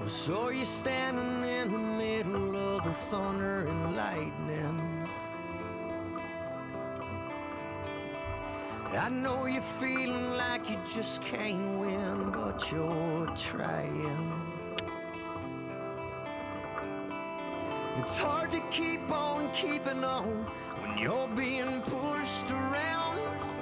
So you're standing in the middle of the thunder and lightning. I know you're feeling like you just can't win, but you're trying. It's hard to keep on keeping on when you're being pushed around.